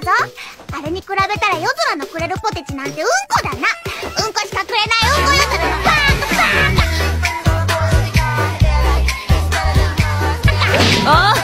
ぞ。あれに比べたら夜空のくれるポテチなんてうんこだな。うんこしかくれないうんこ夜空のパーンパーン。 ああ